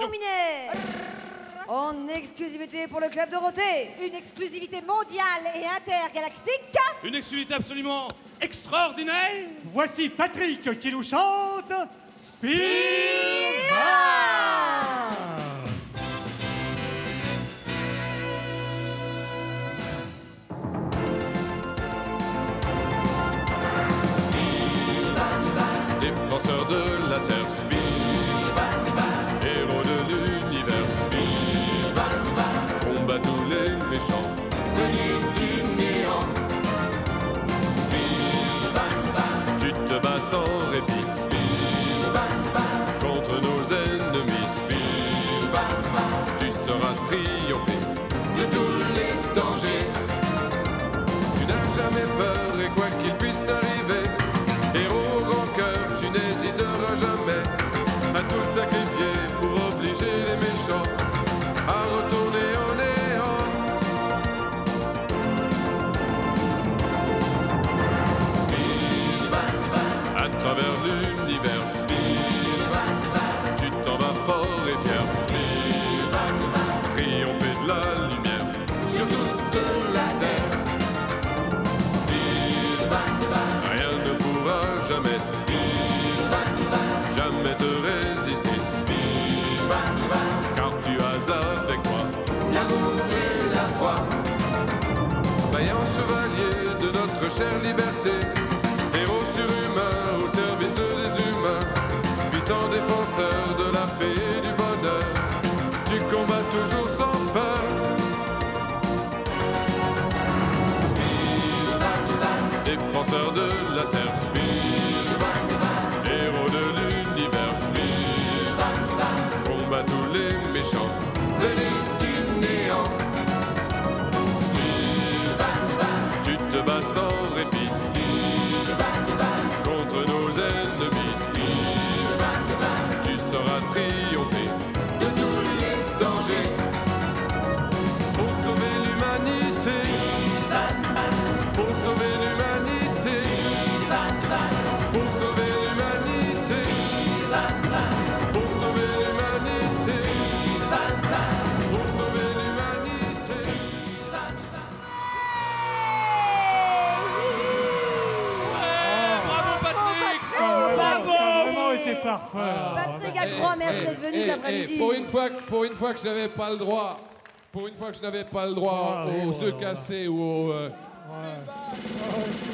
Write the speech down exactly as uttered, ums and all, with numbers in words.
Terminé. En exclusivité pour le club Dorothée. Une exclusivité mondiale et intergalactique. Une exclusivité absolument extraordinaire. Voici Patrick qui nous chante Spielberg. Défenseur de la terre, Spielberg, héros de l'univers, Spielberg, combat tous les méchants, venus du néant. Spielberg, tu te bats sans répit, Spielberg, contre nos ennemis, Spielberg, tu seras triomphé de tous les dangers. Tu n'as jamais peur et quoi qu'il puisse arriver, héros au grand cœur, tu n'hésiteras jamais à tout sacrifier pour obliger les méchants à retourner en néant. Spielberg, à travers l'univers, Spielberg, tu t'en vas fort et fier, Spielberg, triompher de la lumière sur toute la terre. Spielberg, rien ne pourra jamais, Spielberg, jamais te résister, Spielberg, car tu as avec moi l'amour et la foi. Vaillant chevalier de notre chère liberté, héros surhumain au service des humains, puissant défenseur de la paix et du bonheur, tu combats toujours sans peur. Défenseur de la terre, Spielberg, héros de l'univers, Spielberg, combat tous les méchants, venus du néant. Spielberg, tu te bats sans répit, Spielberg, contre nos ennemis, Spielberg, tu sauras triompher de tous les dangers pour sauver l'humanité, pour sauver l'humanité, pour sauver l'humanité, pour sauver l'humanité, pour sauver l'humanité. Bravo Patrick. Ça a Bravo. vraiment été parfait. Patrick, un grand merci d'être venu cet après-midi. Pour une fois, que- pour une fois que je n'avais pas le droit, pour une fois que je n'avais pas le droit Ah, oui, aux voilà, œufs voilà. cassés ou aux, euh, Ouais.